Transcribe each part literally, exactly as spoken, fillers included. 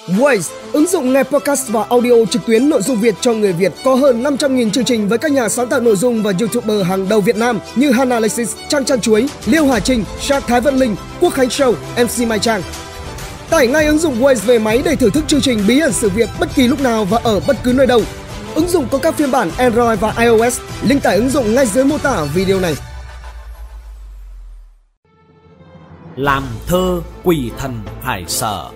Waze, ứng dụng nghe podcast và audio trực tuyến nội dung Việt cho người Việt, có hơn năm trăm nghìn chương trình với các nhà sáng tạo nội dung và YouTuber hàng đầu Việt Nam như Hana Alexis, Trang Trang Chuối, Liêu Hà Trinh, Shark Thái Vân Linh, Quốc Khánh Show, em xê Mai Trang. Tải ngay ứng dụng Waze về máy để thưởng thức chương trình bí ẩn sự Việt bất kỳ lúc nào và ở bất cứ nơi đâu. Ứng dụng có các phiên bản Android và iOS. Link tải ứng dụng ngay dưới mô tả video này. Làm thơ quỷ thần phải sợ.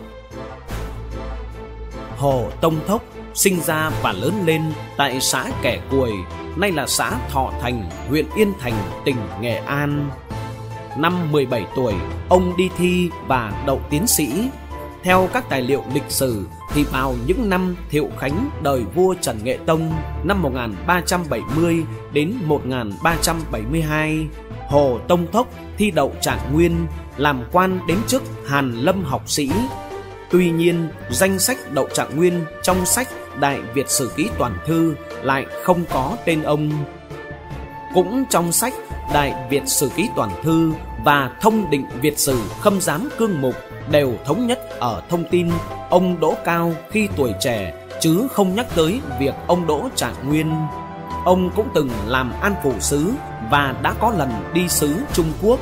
Hồ Tông Thốc sinh ra và lớn lên tại xã Kẻ Cuồi, nay là xã Thọ Thành, huyện Yên Thành, tỉnh Nghệ An. Năm mười bảy tuổi, ông đi thi và đậu tiến sĩ. Theo các tài liệu lịch sử thì vào những năm Thiệu Khánh đời vua Trần Nghệ Tông năm một nghìn ba trăm bảy mươi đến một nghìn ba trăm bảy mươi hai, Hồ Tông Thốc thi đậu Trạng Nguyên, làm quan đến chức Hàn Lâm học sĩ. Tuy nhiên, danh sách đậu Trạng Nguyên trong sách Đại Việt Sử Ký Toàn Thư lại không có tên ông. Cũng trong sách Đại Việt Sử Ký Toàn Thư và Thông Định Việt Sử Khâm Giám Cương Mục đều thống nhất ở thông tin ông đỗ cao khi tuổi trẻ, chứ không nhắc tới việc ông đỗ Trạng Nguyên. Ông cũng từng làm an phủ sứ và đã có lần đi sứ Trung Quốc.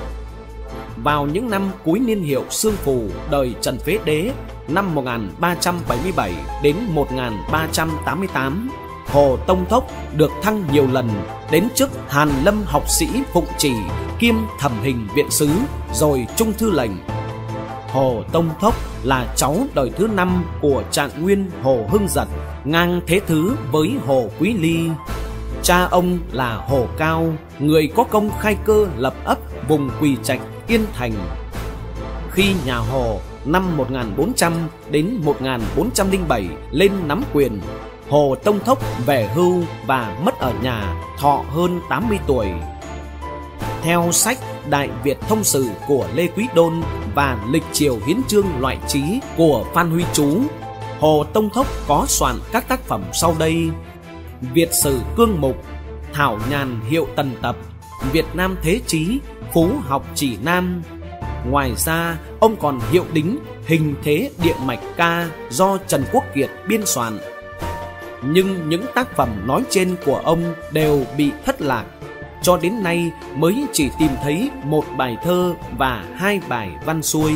Vào những năm cuối niên hiệu Xương Phù đời Trần Phế Đế năm một nghìn ba trăm bảy mươi bảy đến một nghìn ba trăm tám mươi tám, Hồ Tông Thốc được thăng nhiều lần đến chức Hàn Lâm học sĩ Phụng Chỉ kiêm Thẩm Hình Viện Sứ rồi Trung Thư Lệnh. Hồ Tông Thốc là cháu đời thứ năm của Trạng Nguyên Hồ Hưng Giật, ngang thế thứ với Hồ Quý Ly. Cha ông là Hồ Cao, người có công khai cơ lập ấp vùng Quỳ Trạch, Yên Thành. Khi nhà Hồ năm một nghìn bốn trăm đến một nghìn bốn trăm lẻ bảy lên nắm quyền, Hồ Tông Thốc về hưu và mất ở nhà, thọ hơn tám mươi tuổi. Theo sách Đại Việt Thông Sử của Lê Quý Đôn và Lịch Triều Hiến Chương Loại Trí của Phan Huy Chú, Hồ Tông Thốc có soạn các tác phẩm sau đây: Việt Sử Cương Mục, Thảo Nhàn Hiệu Tần Tập, Việt Nam Thế Chí, Phú Học Chỉ Nam. Ngoài ra, ông còn hiệu đính Hình Thế Địa Mạch Ca do Trần Quốc Kiệt biên soạn. Nhưng những tác phẩm nói trên của ông đều bị thất lạc. Cho đến nay mới chỉ tìm thấy một bài thơ và hai bài văn xuôi.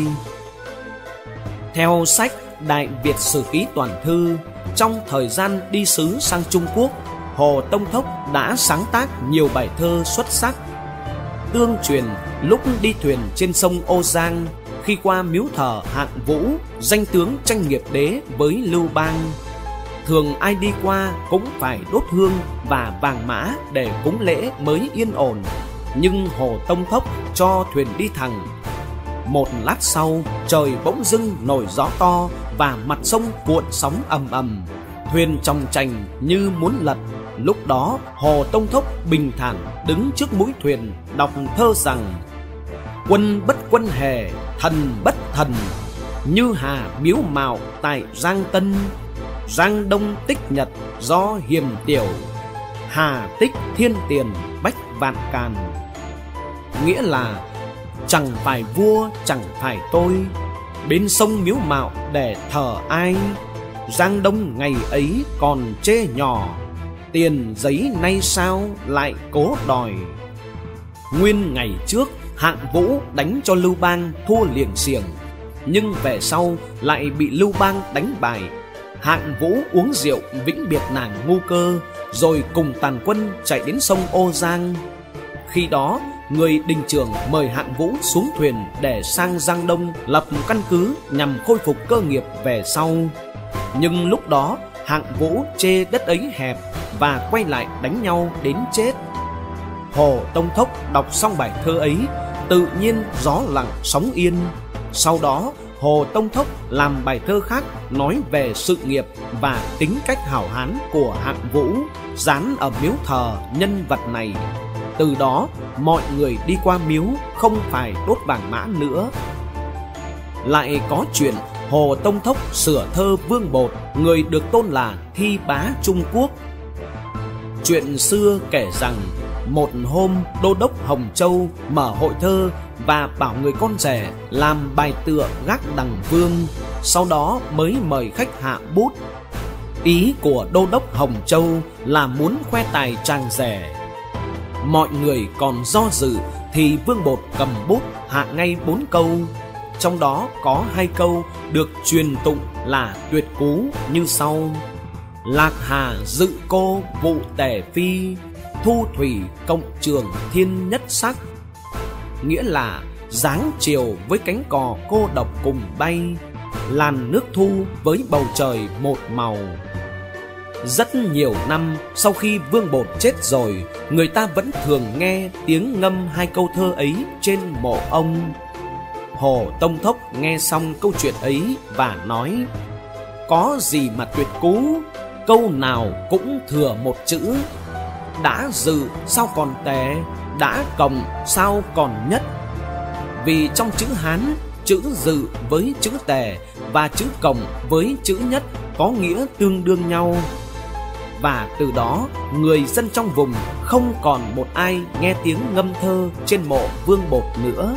Theo sách Đại Việt Sử Ký Toàn Thư, trong thời gian đi sứ sang Trung Quốc, Hồ Tông Thốc đã sáng tác nhiều bài thơ xuất sắc. Tương truyền lúc đi thuyền trên sông Ô Giang, khi qua miếu thờ Hạng Vũ, danh tướng tranh nghiệp đế với Lưu Bang, thường ai đi qua cũng phải đốt hương và vàng mã để cúng lễ mới yên ổn. Nhưng Hồ Tông Thốc cho thuyền đi thẳng. Một lát sau, trời bỗng dưng nổi gió to và mặt sông cuộn sóng ầm ầm, thuyền chòng chành như muốn lật. Lúc đó Hồ Tông Thốc bình thản đứng trước mũi thuyền đọc thơ rằng: Quân bất quân hề, thần bất thần, như hà miếu mạo tại Giang Tân. Giang Đông tích nhật do hiềm tiểu, hà tích thiên tiền bách vạn càn. Nghĩa là chẳng phải vua chẳng phải tôi, bên sông miếu mạo để thờ ai. Giang Đông ngày ấy còn chê nhỏ, tiền giấy nay sao lại cố đòi. Nguyên ngày trước Hạng Vũ đánh cho Lưu Bang thua liềng xiềng, nhưng về sau lại bị Lưu Bang đánh bại. Hạng Vũ uống rượu vĩnh biệt nàng ngu cơ, rồi cùng tàn quân chạy đến sông Ô Giang. Khi đó người đình trưởng mời Hạng Vũ xuống thuyền để sang Giang Đông lập căn cứ nhằm khôi phục cơ nghiệp về sau. Nhưng lúc đó Hạng Vũ chê đất ấy hẹp và quay lại đánh nhau đến chết. Hồ Tông Thốc đọc xong bài thơ ấy, tự nhiên gió lặng sóng yên. Sau đó Hồ Tông Thốc làm bài thơ khác nói về sự nghiệp và tính cách hảo hán của Hạng Vũ, dán ở miếu thờ nhân vật này. Từ đó mọi người đi qua miếu không phải đốt vàng mã nữa. Lại có chuyện Hồ Tông Thốc sửa thơ Vương Bột, người được tôn là Thi Bá Trung Quốc. Chuyện xưa kể rằng một hôm đô đốc Hồng Châu mở hội thơ và bảo người con rể làm bài tựa gác đằng vương. sau đó mới mời khách hạ bút. Ý của đô đốc Hồng Châu là muốn khoe tài tràng rẻ. Mọi người còn do dự thì Vương Bột cầm bút hạ ngay bốn câu. Trong đó có hai câu được truyền tụng là tuyệt cú như sau: Lạc hà dự cô vụ tể phi, thu thủy cộng trường thiên nhất sắc. Nghĩa là dáng chiều với cánh cò cô độc cùng bay, làn nước thu với bầu trời một màu. Rất nhiều năm sau khi Vương Bột chết rồi, người ta vẫn thường nghe tiếng ngâm hai câu thơ ấy trên mộ ông. Hồ Tông Thốc nghe xong câu chuyện ấy và nói: Có gì mà tuyệt cú, câu nào cũng thừa một chữ. Đã dự sao còn tề, đã cộng sao còn nhất. Vì trong chữ Hán, chữ dự với chữ tề và chữ cộng với chữ nhất có nghĩa tương đương nhau. Và từ đó, người dân trong vùng không còn một ai nghe tiếng ngâm thơ trên mộ Vương Bột nữa.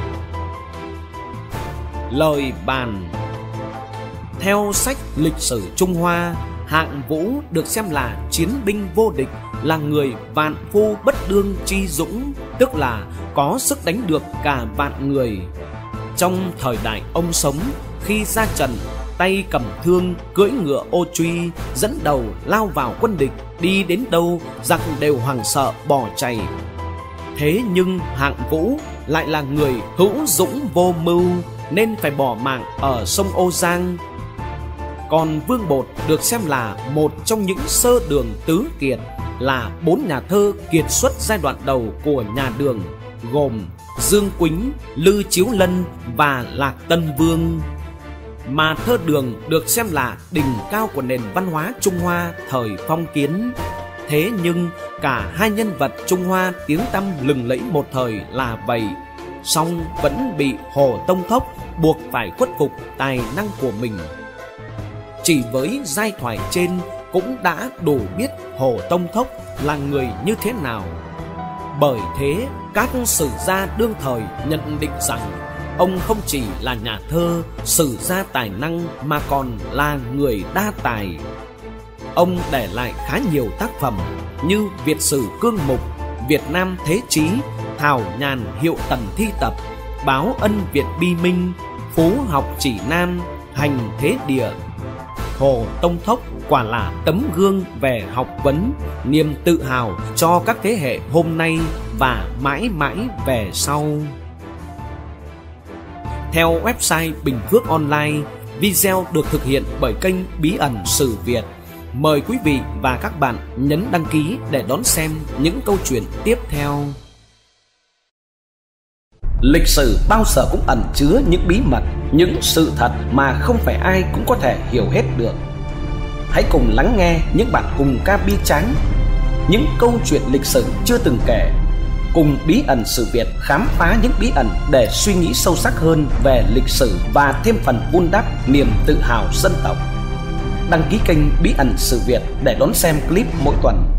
Lời bàn. Theo sách lịch sử Trung Hoa, Hạng Vũ được xem là chiến binh vô địch, là người vạn phu bất đương chi dũng, tức là có sức đánh được cả vạn người. Trong thời đại ông sống, khi ra trận, tay cầm thương, cưỡi ngựa ô truy, dẫn đầu lao vào quân địch, đi đến đâu giặc đều hoảng sợ bỏ chạy. Thế nhưng Hạng Vũ lại là người hữu dũng vô mưu, nên phải bỏ mạng ở sông Ô Giang. Còn Vương Bột được xem là một trong những sơ đường tứ kiệt, là bốn nhà thơ kiệt xuất giai đoạn đầu của nhà Đường, gồm Dương Quýnh, Lư Chiếu Lân và Lạc Tân Vương. Mà thơ Đường được xem là đỉnh cao của nền văn hóa Trung Hoa thời phong kiến. Thế nhưng cả hai nhân vật Trung Hoa tiếng tăm lừng lẫy một thời là vậy, song vẫn bị Hồ Tông Thốc buộc phải khuất phục tài năng của mình. Chỉ với giai thoại trên cũng đã đủ biết Hồ Tông Thốc là người như thế nào. Bởi thế, các sử gia đương thời nhận định rằng ông không chỉ là nhà thơ, sử gia tài năng mà còn là người đa tài. Ông để lại khá nhiều tác phẩm như Việt Sử Cương Mục, Việt Nam Thế Chí, Thảo Nhàn Hiệu Tần Thi Tập, Báo Ân Việt Bi Minh, Phú Học Chỉ Nam, Hành Thế Địa. Hồ Tông Thốc quả là tấm gương về học vấn, niềm tự hào cho các thế hệ hôm nay và mãi mãi về sau. Theo website Bình Phước Online, video được thực hiện bởi kênh Bí ẩn Sử Việt. Mời quý vị và các bạn nhấn đăng ký để đón xem những câu chuyện tiếp theo. Lịch sử bao giờ cũng ẩn chứa những bí mật, những sự thật mà không phải ai cũng có thể hiểu hết được. Hãy cùng lắng nghe những bản hùng ca bi tráng, những câu chuyện lịch sử chưa từng kể. Cùng Bí ẩn Sử Việt khám phá những bí ẩn để suy nghĩ sâu sắc hơn về lịch sử và thêm phần vun đắp niềm tự hào dân tộc. Đăng ký kênh Bí ẩn Sử Việt để đón xem clip mỗi tuần.